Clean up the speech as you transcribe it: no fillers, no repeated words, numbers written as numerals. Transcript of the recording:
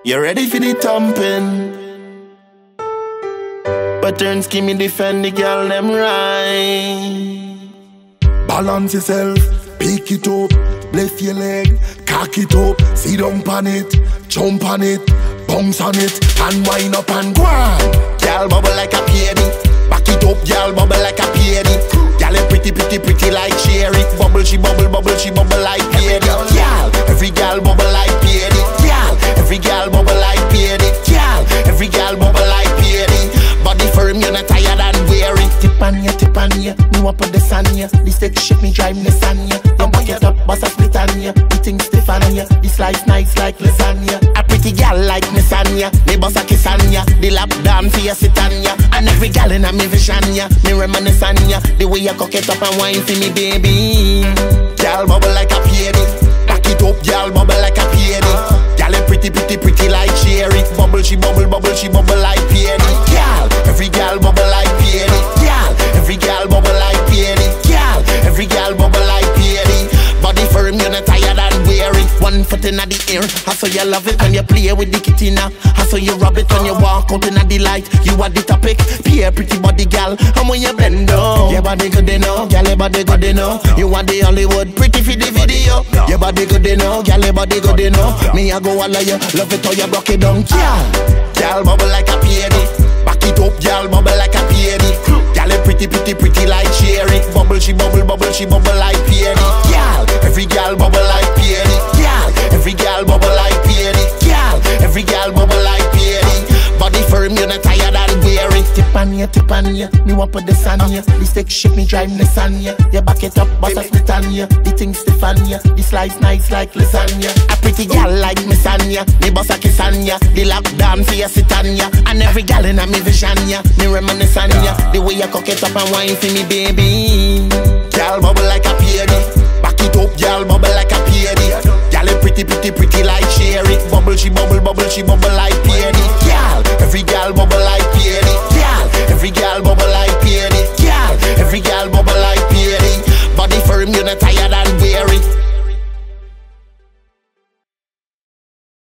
You ready for the thumping? Pattern scheme, me defend the girl them right. Balance yourself, pick it up, lift your leg, cock it up, sit down on it, jump on it, bounce on it, and wind up and go on. Girl bubble like a peony, back it up, girl bubble like a peony. Girl pretty, pretty, pretty like cherry. Bubble, she bubble, bubble, she bubble like peony. Girl, every girl bubble like peony. Girl, every girl bubble like peony. Girl, every girl bubble like peony. Body firm, you're not tired and weary. Tip on ya, me up on the sun ya. This take shit me drive me sun ya. You back it up, bust a split on ya. The thing stiff on ya. This slice nice like lasagna. A pretty girl like me Sanya. Me bust a kiss on ya. The lap down for ya sit on ya. And every girl in a me vision ya. Me reminisce on ya. The way you cock it up and wine for me baby. Girl bubble like a peony. Back it up, girl bubble like a peony. Girl pretty, pretty, pretty like cherry. Bubble, she bubble, bubble, she bubble like peony. Girl, every girl bubble like peony. Girl, every girl bubble like peony. Girl, every girl bubble like peony. Body firm, you're not tired and weary. One foot in the air, I saw you love it when you play with the kitty now. I saw you rub it when you walk out in the light. You are the topic, peer pretty body gal. And when you bend down, your body good enough, gal, your body good enough. You are the Hollywood pretty for the video. Your body good enough, gal, your body good enough. Me I go all of you, love it how you broke it down, gal. Gal bubble like a peony, back it up, gal bubble like a peony. Gal pretty, pretty, pretty like cherry. Bubble, she bubble, bubble, she bubble like peony. Gal, every gal bubble like peony. Gal, every gal bubble like peony. Gal, every gal bubble like peony. Body firm, you're not tired and weary. Tip on ya, me up on the sun ya. This take shit me drive me sun ya. You back it up, bust a split on ya. The thing stiff on ya. The slice nice like lasagna. A pretty gal like me Sanya. Me bust a kiss on ya. The lock down for ya sit on ya. And every gal in a me vision ya. Me reminisce on ya. The way you cock it up and wine for me baby. Gal bubble like a peony. Back it up, gal bubble like a peony. Gal pretty, pretty, pretty like cherry. Bubble, she bubble, bubble, she bubble like peony. Gal, every gal bubble like peony. Gal, every gal bubble like peony.